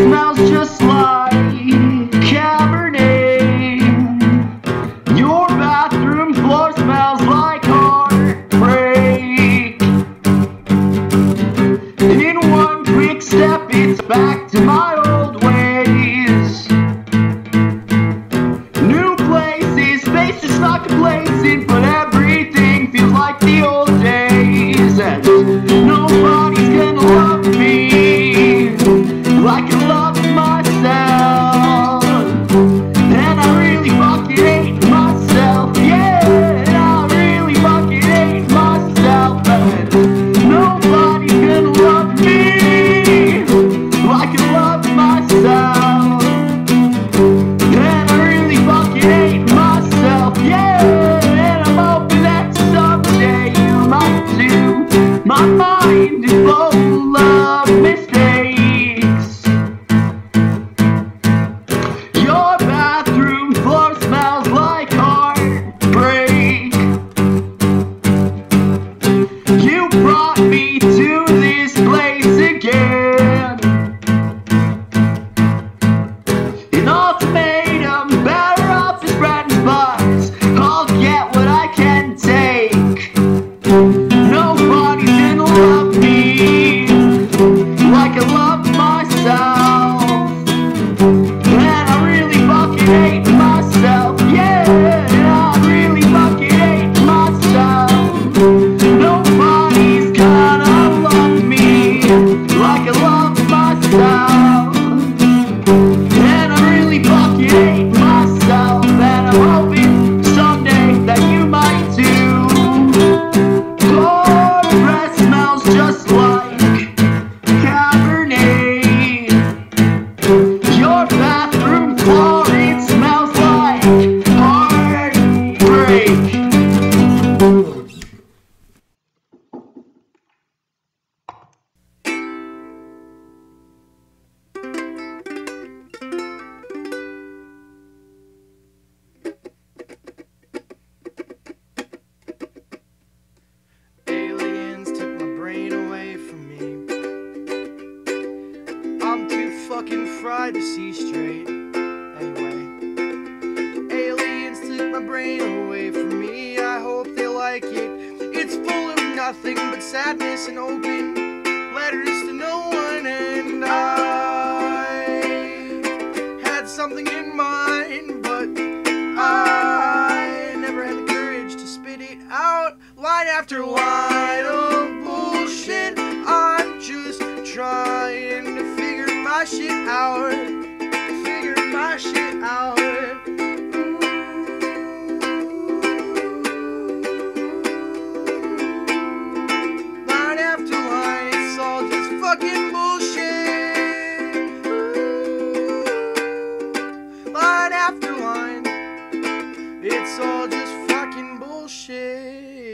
smells just like Cabernet. Your bathroom floor smells like heartbreak. In one quick step, it's back to my old ways. New places, spaces not complacent, but everything feels like the old days. And nobody's gonna love me like I love myself. And I really fucking hate myself. Yeah, and I really fucking hate myself. And nobody's gonna love me like I love myself. And I really fucking hate myself. Yeah, and I'm hoping that someday you might too. My mind is full of mistakes. Your bathroom floor smells like heartbreak. You brought me to this place again. An ultimatum, better off as bread and butters. I'll get what I can take. Nobody's gonna love me like I love myself. And I really fucking hate myself. Yeah, and I really fucking hate myself. Nobody's gonna love me like I love myself. And I really fucking hate myself. And I'm hoping someday that you might too. Your breath smells just like Cabernet. Your bathroom floor, it smells like heartbreak. Aliens took my brain away from me. I'm too fucking fried to see straight. Anyway, aliens took my brain away from me. I hope they like it. It's full of nothing but sadness and open letters to no one. And I had something in mind, but I never had the courage to spit it out. Line after line of bullshit. I'm just trying to figure my shit out. Figure my shit out. Line after line, it's all just fucking bullshit. Line after line, it's all just fucking bullshit.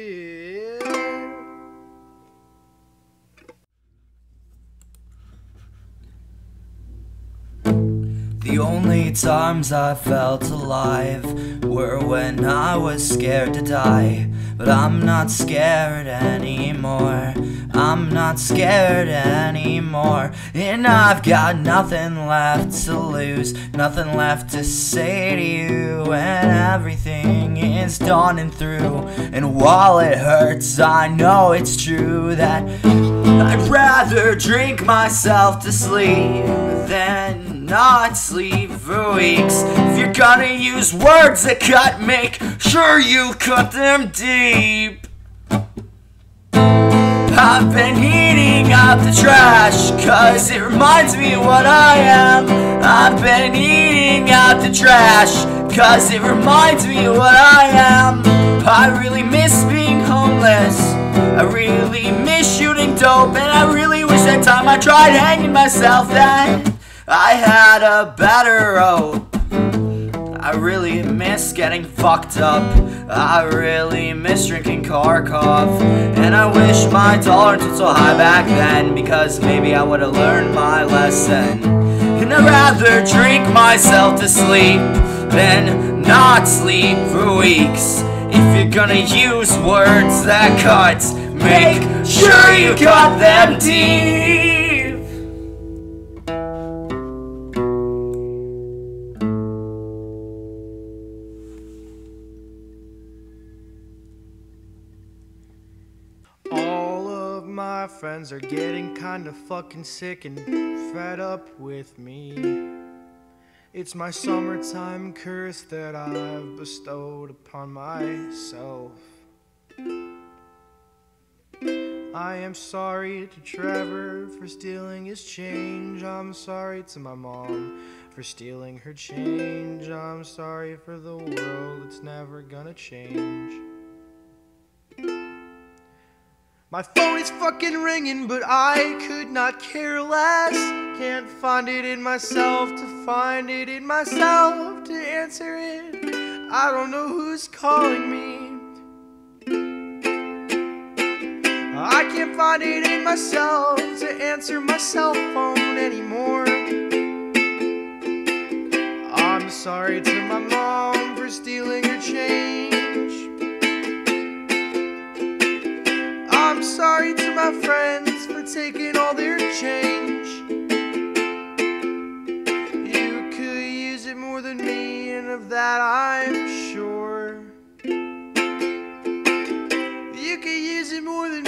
The only times I felt alive were when I was scared to die. But I'm not scared anymore. I'm not scared anymore. And I've got nothing left to lose, nothing left to say to you. And everything is done and through. And while it hurts, I know it's true that I'd rather drink myself to sleep than not sleep for weeks. If you're gonna use words that cut, make sure you cut them deep. I've been eating up the trash, cause it reminds me of what I am. I've been eating out the trash, cause it reminds me of what I am. I really miss being homeless. I really miss shooting dope. And I really wish that time I tried hanging myself that I had a better rope. I really miss getting fucked up. I really miss drinking Kharkov. And I wish my tolerance was so high back then, because maybe I would have learned my lesson. And I'd rather drink myself to sleep than not sleep for weeks. If you're gonna use words that cut, make sure you cut them deep. my friends are getting kinda fucking sick and fed up with me. It's my summertime curse that I've bestowed upon myself. I am sorry to Trevor for stealing his change. I'm sorry to my mom for stealing her change. I'm sorry for the world, it's never gonna change. My phone is fucking ringing, but I could not care less. Can't find it in myself to find it in myself to answer it. I don't know who's calling me. I can't find it in myself to answer my cell phone anymore. I'm sorry to my mom for stealing her change. I'm sorry to my friends for taking all their change. You could use it more than me, and of that I'm sure. You could use it more than me.